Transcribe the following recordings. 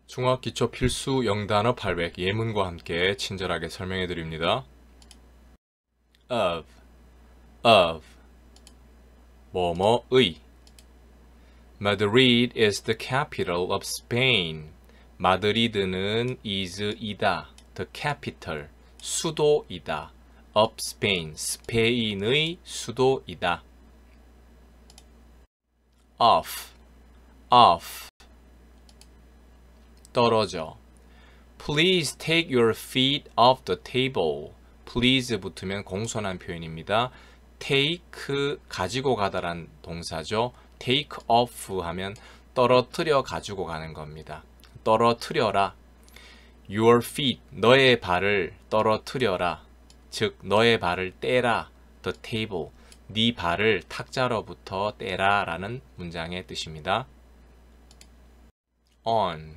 중학기초 필수 영단어 800 예문과 함께 친절하게 설명해 드립니다. of 뭐뭐의 Madrid is the capital of Spain. 마드리드는 is이다. the capital 수도이다. of Spain 스페인의 수도이다. off 떨어져. Please take your feet off the table. Please 붙으면 공손한 표현입니다. take 가지고 가다란 동사죠. take off 하면 떨어뜨려 가지고 가는 겁니다. 떨어뜨려라. Your feet 너의 발을 떨어뜨려라. 즉 너의 발을 떼라. The table 네 발을 탁자로부터 떼라 라는 문장의 뜻입니다. on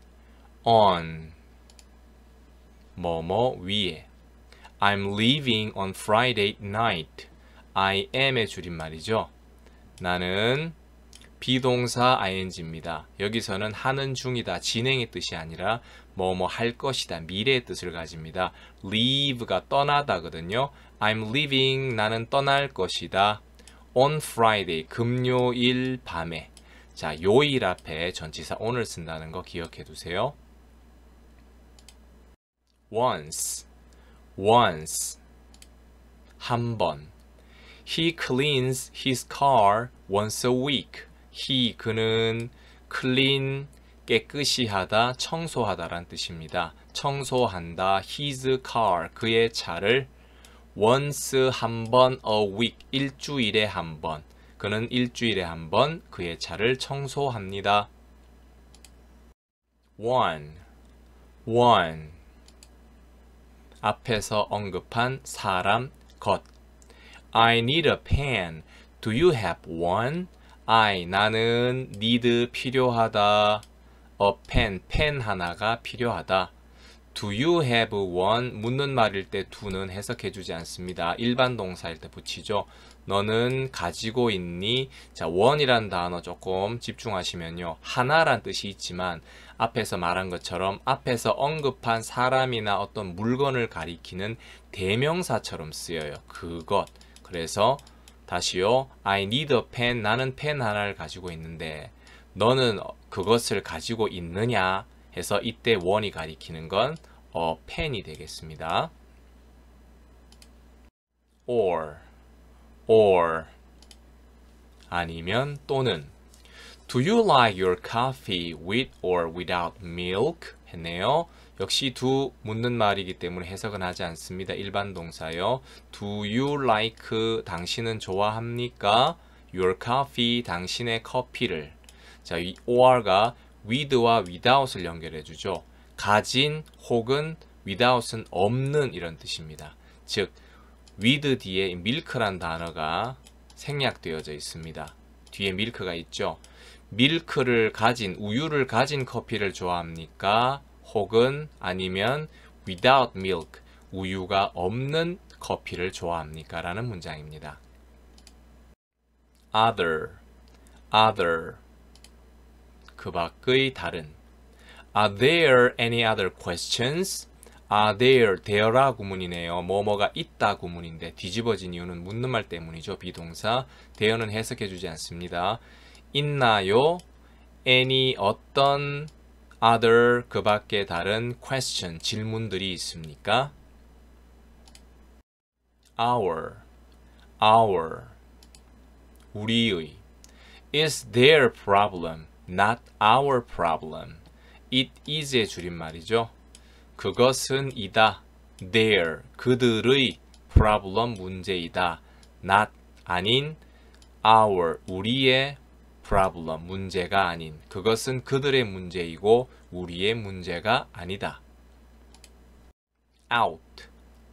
뭐뭐 위에 I'm leaving on Friday night. I am의 줄임말이죠. 나는 비동사 ing입니다. 여기서는 하는 중이다, 진행의 뜻이 아니라 뭐뭐 할 것이다, 미래의 뜻을 가집니다. leave가 떠나다거든요. I'm leaving, 나는 떠날 것이다. on Friday, 금요일 밤에. 자, 요일 앞에 전치사 on을 쓴다는 거 기억해 두세요. once 한 번. He cleans his car once a week. 그는 clean 깨끗이 하다, 청소하다란 뜻입니다. 청소한다. his car 그의 차를 once 한 번 a week 일주일에 한 번. 그는 일주일에 한 번 그의 차를 청소합니다. one 앞에서 언급한 사람, 것. I need a pen. Do you have one? 나는 need 필요하다. A pen 하나가 필요하다. Do you have one? 묻는 말일 때 do는 해석해주지 않습니다. 일반 동사일 때 붙이죠. 너는 가지고 있니? 자, one이란 단어 조금 집중하시면요. 하나란 뜻이 있지만 앞에서 말한 것처럼 앞에서 언급한 사람이나 어떤 물건을 가리키는 대명사처럼 쓰여요. 그것. 그래서 다시요. I need a pen. 나는 펜 하나를 가지고 있는데 너는 그것을 가지고 있느냐 해서 이때 one이 가리키는 건 펜이 되겠습니다. or 아니면 또는 Do you like your coffee with or without milk? 했네요. 역시 do 묻는 말이기 때문에 해석은 하지 않습니다. 일반 동사요. Do you like 당신은 좋아합니까? Your coffee 당신의 커피를. 자, 이 or가 with와 without을 연결해 주죠. 가진 혹은 without은 없는 이런 뜻입니다. 즉 with 뒤에 milk란 단어가 생략되어져 있습니다. 뒤에 milk가 있죠. 밀크를 가진, 우유를 가진 커피를 좋아합니까? 혹은 아니면 without milk, 우유가 없는 커피를 좋아합니까? 라는 문장입니다. other 그 밖의 다른. Are there any other questions? there라 구문이네요. 뭐뭐가 있다 구문인데 뒤집어진 이유는 묻는 말 때문이죠. 비동사. there는 해석해주지 않습니다. 있나요? any 어떤 other 그 밖에 다른 question 질문들이 있습니까? our 우리의. is their problem, not our problem. it is의 줄임말이죠. 그것은 이다. their 그들의 problem 문제이다. not 아닌 our 우리의 problem 문제가 아닌. 그것은 그들의 문제이고 우리의 문제가 아니다. out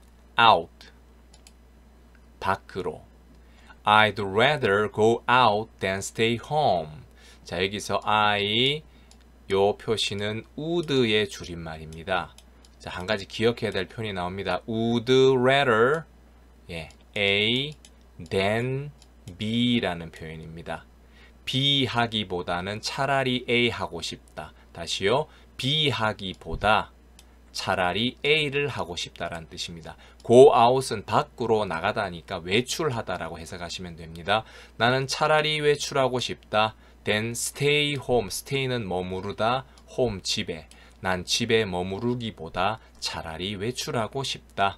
밖으로. I'd rather go out than stay home. 자, 여기서 I 요 표시는 would의 줄임말입니다. 자, 한 가지 기억해야 될 표현이 나옵니다. would rather A than B라는 표현입니다. B 하기보다는 차라리 A 하고 싶다. 다시요. B 하기보다 차라리 A를 하고 싶다라는 뜻입니다. go out은 밖으로 나가다니까 외출하다라고 해석하시면 됩니다. 나는 차라리 외출하고 싶다. then stay home. stay는 머무르다, home 집에. 난 집에 머무르기보다 차라리 외출하고 싶다.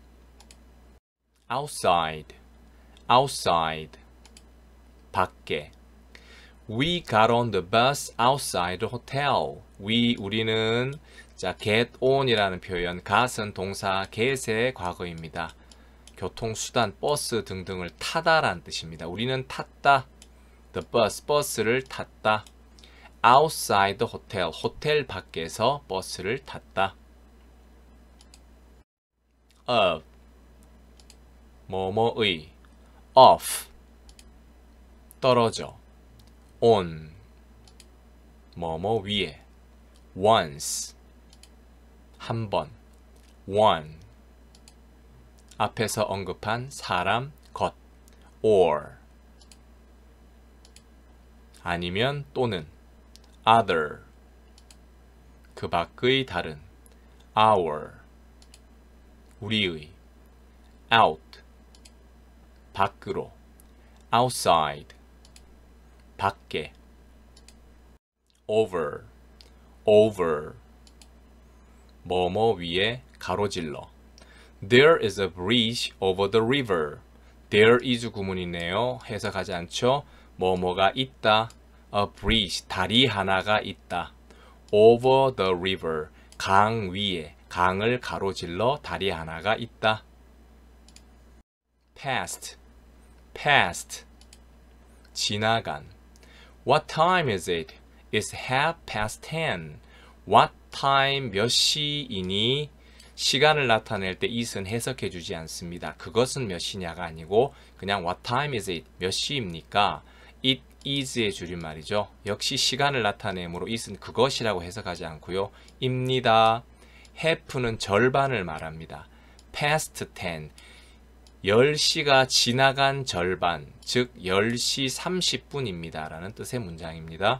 outside, outside. 밖에. We got on the bus outside the hotel. 우리는 자, get on이라는 표현, got은 동사 get의 과거입니다. 교통수단, 버스 등등을 타다라는 뜻입니다. 우리는 탔다. The bus, 버스를 탔다. outside the hotel, 호텔 밖에서 버스를 탔다. of, 뭐뭐의. off, 떨어져. on, 뭐뭐 위에. once, 한 번. one, 앞에서 언급한 사람, 것. or, 아니면 또는. other, 그 밖의 다른. our, 우리의. out, 밖으로. outside, 밖에. over, over, 뭐뭐 위에 가로질러. There is a bridge over the river. There is 구문이네요. 해석하지 않죠? 뭐뭐가 있다. A bridge, 다리 하나가 있다. Over the river, 강 위에, 강을 가로질러 다리 하나가 있다. Past, past, 지나간. What time is it? It's 10:30. What time, 몇 시이니? 시간을 나타낼 때 it은 해석해 주지 않습니다. 그것은 몇 시냐가 아니고 그냥 what time is it? 몇 시입니까? It is의 줄임말이죠. 역시 시간을 나타내므로 it은 그것이라고 해석하지 않고요. 입니다. have는 절반을 말합니다. past 10, 10시가 지나간 절반, 즉 10시 30분입니다. 라는 뜻의 문장입니다.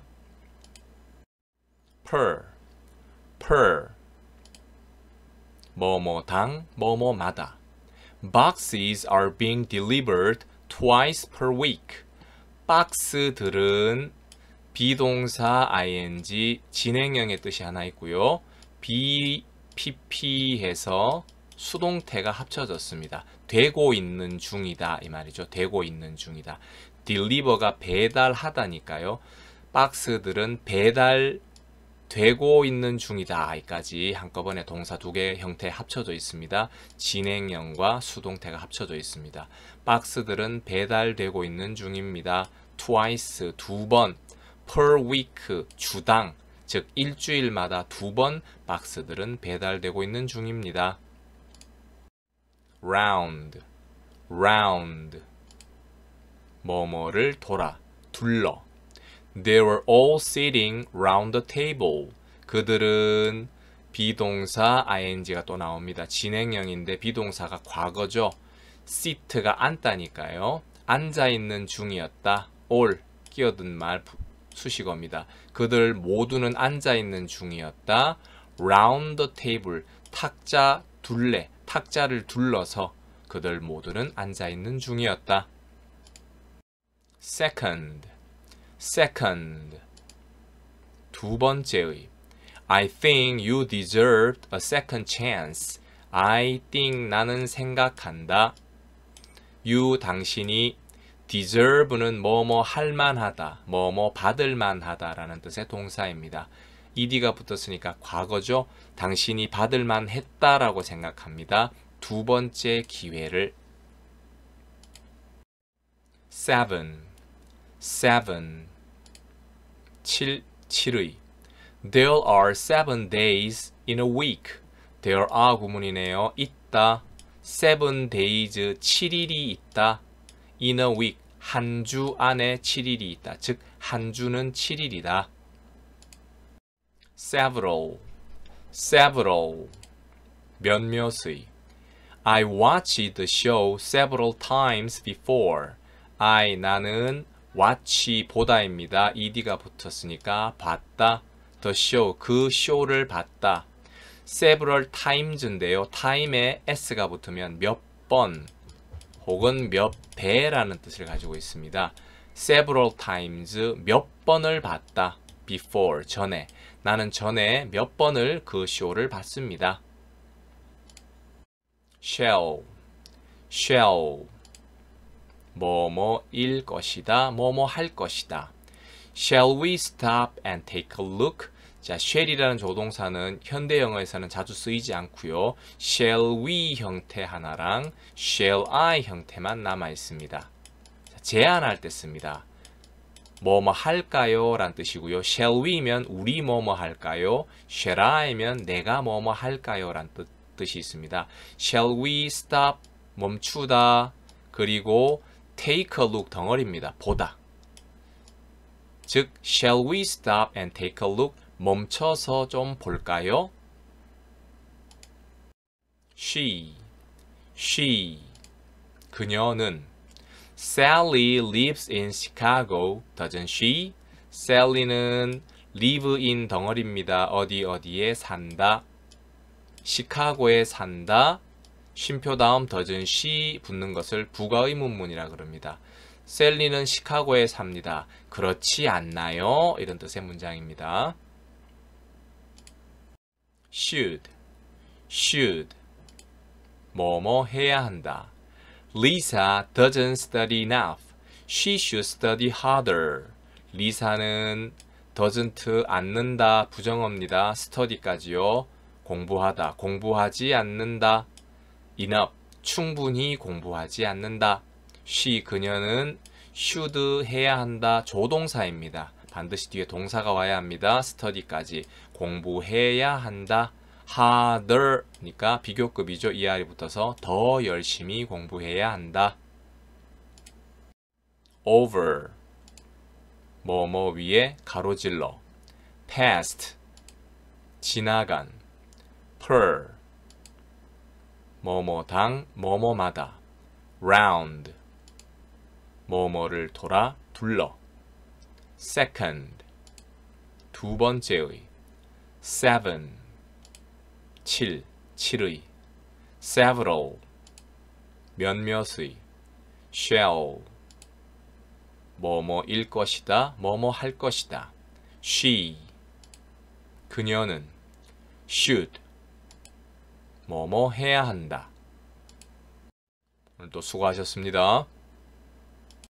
per, 뭐뭐당, 뭐뭐마다. Boxes are being delivered twice per week. 박스들은 비동사 ing 진행형의 뜻이 하나 있고요. BPP해서 수동태가 합쳐졌습니다. 되고 있는 중이다 이 말이죠. 되고 있는 중이다. deliver가 배달하다니까요. 박스들은 배달되고 있는 중이다 이까지 한꺼번에 동사 두 개 형태 합쳐져 있습니다. 진행형과 수동태가 합쳐져 있습니다. 박스들은 배달되고 있는 중입니다. twice, 두 번. per week, 주당, 즉 일주일마다 두 번 박스들은 배달되고 있는 중입니다. round, round, 뭐뭐를 돌아, 둘러. They were all sitting round the table. 그들은 비동사 ing가 또 나옵니다. 진행형인데 비동사가 과거죠. sit가 앉다니까요. 앉아있는 중이었다. all, 끼어든 말 수식어입니다. 그들 모두는 앉아있는 중이었다. round the table, 탁자 둘레, 탁자를 둘러서 그들 모두는 앉아있는 중이었다. second, second, 두 번째의. I think you deserved a second chance. I think, 나는 생각한다. you, 당신이. deserve는 뭐뭐 할만하다, 뭐뭐 받을만하다 라는 뜻의 동사입니다. ed가 붙었으니까 과거죠. 당신이 받을만 했다라고 생각합니다. 두 번째 기회를. seven, seven, 7의. There are 7 days in a week. There are 구문이네요. 있다. 7 days, 7일이 있다. In a week, 한 주 안에 7일이 있다. 즉, 한 주는 7일이다. several, several, 몇몇의. I watched the show several times before. 나는 watch, 보다입니다. ed가 붙었으니까 봤다. the show, 그 쇼를 봤다. several times인데요. time에 s가 붙으면 몇 번 혹은 몇 배라는 뜻을 가지고 있습니다. several times, 몇 번을 봤다. before, 전에. 나는 전에 몇 번을 그 쇼를 봤습니다. shall, 뭐뭐일 것이다, 뭐뭐 할 것이다. Shall we stop and take a look? 자, shall이라는 조동사는 현대 영어에서는 자주 쓰이지 않고요. Shall we 형태 하나랑 shall I 형태만 남아 있습니다. 자, 제안할 때 씁니다. 뭐뭐 할까요? 란 뜻이고요. Shall we면 우리 뭐뭐 할까요? Shall I면 내가 뭐뭐 할까요? 란 뜻이 있습니다. Shall we stop? 멈추다. 그리고 take a look, 덩어리입니다. 보다. 즉, shall we stop and take a look? 멈춰서 좀 볼까요? She, 그녀는 Sally lives in Chicago, doesn't she? Sally는 live in 덩어리입니다. 어디에 산다. 시카고에 산다. 쉼표 다음 doesn't she 붙는 것을 부가 의문문이라 그럽니다. 셀리는 시카고에 삽니다. 그렇지 않나요? 이런 뜻의 문장입니다. should, 뭐뭐 해야 한다. Lisa doesn't study enough. She should study harder. 리사는 doesn't 않는다 부정어입니다. study까지요. 공부하다, 공부하지 않는다. enough, 충분히 공부하지 않는다. she, 그녀는 should 해야 한다 조동사입니다. 반드시 뒤에 동사가 와야 합니다. study까지 공부해야 한다. harder니까 비교급이죠. er이 붙어서 더 열심히 공부해야 한다. over, 뭐뭐 위에 가로질러. past, 지나간. per, 뭐뭐당, 뭐뭐마다. round, 뭐뭐를 돌아, 둘러. second, 두 번째의. seven, 7의. several, 몇몇의. shall, 뭐뭐일 것이다, 뭐뭐 할 것이다. she, 그녀는. should, 뭐뭐 해야 한다. 오늘도 수고하셨습니다.